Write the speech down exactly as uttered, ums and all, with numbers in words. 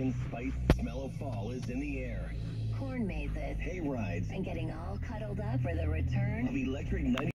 pumpkin spice smell of fall is in the air. Corn mazes. Hay rides. And getting all cuddled up for the return of electric ninety